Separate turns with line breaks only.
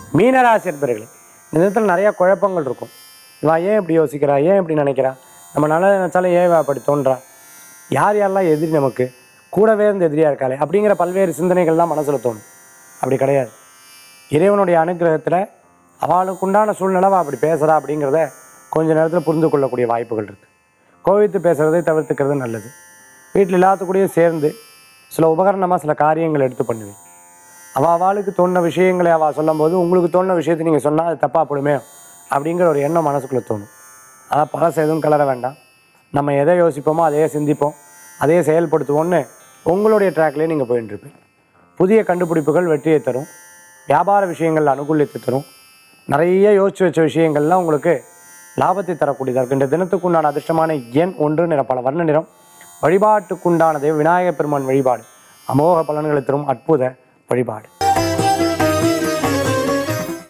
மீனராசி என்பர்களே, இந்த நேரத்தில் நிறையா குழப்பங்கள் இருக்கும். இவா ஏன் இப்படி யோசிக்கிறா, ஏன் இப்படி நினைக்கிறா, நம்ம நல்லது நினச்சாலும் ஏன் இவ அப்படி தோன்றா, யார் யாரெல்லாம் எதிரி, நமக்கு கூடவே இருந்து எதிரியாக இருக்காளே அப்படிங்கிற பல்வேறு சிந்தனைகள்லாம் மனசில் தோணும். அப்படி கிடையாது. இறைவனுடைய அனுகிரகத்தில் அவளுக்கு உண்டான சூழ்நிலை அப்படி பேசுகிறா அப்படிங்கிறத கொஞ்ச நேரத்தில் புரிந்து கொள்ளக்கூடிய வாய்ப்புகள் இருக்குது. கோவித்து பேசுகிறதை தவிர்த்துக்கிறது நல்லது. வீட்டில் எல்லாத்துக்கூடயும் சேர்ந்து சில உபகரணமாக சில காரியங்கள் எடுத்து பண்ணுவேன். அவளுக்கு தோணுன விஷயங்களை அவள் சொல்லும்போது உங்களுக்கு தோணுன விஷயத்தை நீங்கள் சொன்னால் அது தப்பாக போடுமே அப்படிங்கிற ஒரு எண்ணம் மனசுக்குள்ளே தோணும். அதான் பழச எதுவும் கலர வேண்டாம். நம்ம எதை யோசிப்போமோ அதையே சிந்திப்போம், அதையே செயல்படுத்துவோம்னு உங்களுடைய ட்ராக்லேயே நீங்கள் போயின்னு இருப்பீங்க. புதிய கண்டுபிடிப்புகள் வெற்றியை தரும். வியாபார விஷயங்கள் அனுகூலியத்தை தரும். நிறைய யோசித்து வச்ச விஷயங்கள்லாம் உங்களுக்கு லாபத்தை தரக்கூடியதாக இருக்குது. இந்த தினத்துக்குண்டான அதிர்ஷ்டமான எண் 1, நிற பல வர்ண நிறம். வழிபாட்டுக்குண்டான தெய்வம் விநாயகப் பெருமான் வழிபாடு அமோக பலன்களை தரும் அற்புத வழிபாடு.